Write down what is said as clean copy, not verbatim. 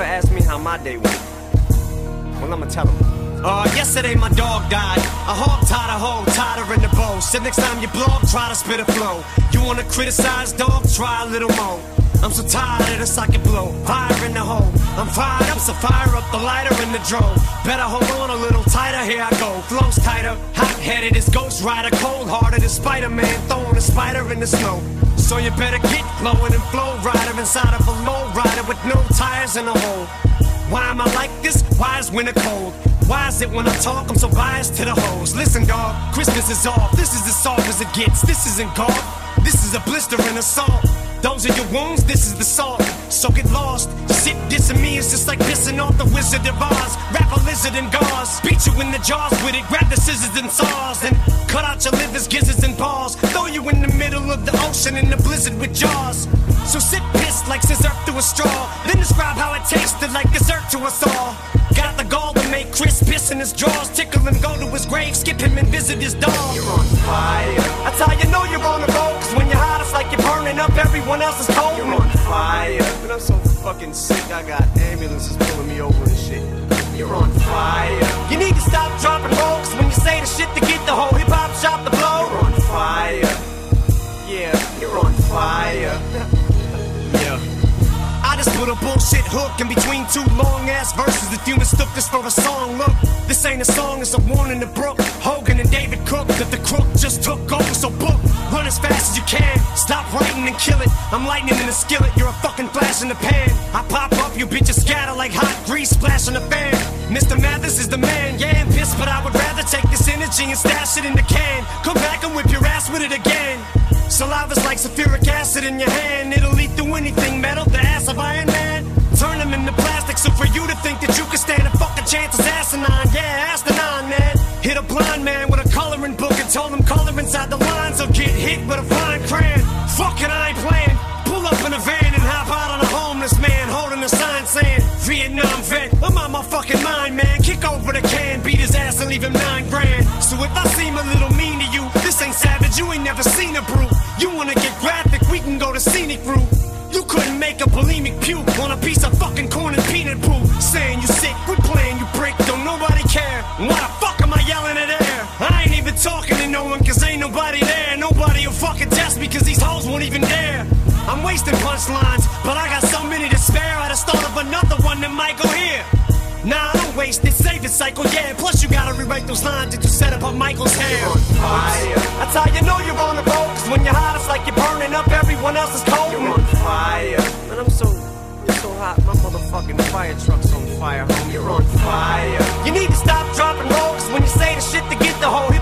ask me how my day went. Well, I'ma tell him. Yesterday my dog died. A hog tied a hoe, tied her in the bow. Said next time you blog, try to spit a flow. You wanna criticize, dog? Try a little more. I'm so tired of the socket blow. Fire in the hole. I'm fired up, so fire up the lighter in the drone. Better hold on a little tighter, here I go. Flows tighter, hot-headed as Ghost Rider. Cold-hearted as Spider-Man, throwing a spider in the snow. So you better get flowing and flow rider inside of a low rider with no tires in the hole. Why am I like this? Why is winter cold? Why is it when I talk I'm so biased to the hoes? Listen dog, Christmas is off. This is as soft as it gets. This isn't golf. This is a blister and assault. Those are your wounds, this is the salt. So get lost. Shit dissing me is just like pissing off the Wizard of Oz. Wrap a lizard in gauze. Beat you in the jaws with it. Grab the scissors and saws. And cut out your livers, gizzards and paws. Throw you in the middle of the ocean in the blizzard with jaws. So sit pissed like scissor through a straw. Then describe how it tasted like dessert to us all. Got the gall to make Chris piss in his drawers. Tickle him, go to his grave, skip him and visit his dog. You're on fire. That's how you know you're on the road. Cause when you're hot it's like you're burning up, everyone else is cold. You're on fire. But I'm so fucking sick, I got ambulances pulling me over and shit. You're on fire. You need to stop dropping roll. Cause when you say the shit to get the whole hip hop shop to blow. You're on fire. Yeah, you're on fire. Yeah. I just put a bullshit hook in between two long-ass verses. If you mistook this for a song, look, this ain't a song, it's a warning to Brooke Hogan and David Cook that the crook just took over. So book, run as fast as you can. Stop writing and kill it. I'm lightning in a skillet, you're a fucking flash in the pan. I pop up, you bitches scatter like hot grease splashing the fan. Mr. Mathis is the man, yeah, I'm pissed, but I would rather take this energy and stash it in the can. Come back and whip your ass with it again. Saliva's like sulfuric acid in your hand. It'll eat through anything, metal, the ass of Iron Man. Turn them into plastic, so for you to think that you can stand a fucking chance is asinine. Yeah, asinine, man. Hit a blind man with a coloring book and told him color inside the lines or get hit with a fine crayon. Fucking I ain't playing. Pull up in a van and hop out on a homeless man holding a sign saying Vietnam vet. I'm on my fucking mind, man. Kick over the can, beat his ass and leave him 9 grand. So if I seem a little mean to you, this ain't savage, you ain't never seen a brew. You wanna get graphic, we can go to scenic route. You couldn't make a bulimic puke on a piece of fucking corn and peanut poop. Saying you sick, quit playing, you prick, don't nobody care. Why the fuck am I yelling at air? I ain't even talking to no one cause ain't nobody there. Nobody will fucking test me cause these hoes won't even dare. I'm wasting punchlines, but I got so many to spare. I just thought of another one that might go here. Nah, I don't waste it, save it, cycle, yeah. Plus you gotta rewrite those lines that you set up on Michael's hair. Fire. That's how you know you're on the road. Cause when you're hot, it's like you're burning up, everyone else is cold. You're on fire. Man, I'm so hot, my motherfucking fire truck's on fire, homie. You're on fire. You need to stop dropping roll. Cause when you say the shit to get the whole